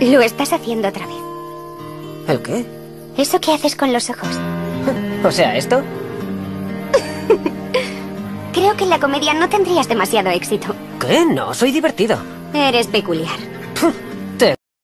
Lo estás haciendo otra vez. ¿El qué? Eso que haces con los ojos. O sea, ¿esto? Creo que en la comedia no tendrías demasiado éxito. ¿Qué? No, soy divertido. Eres peculiar.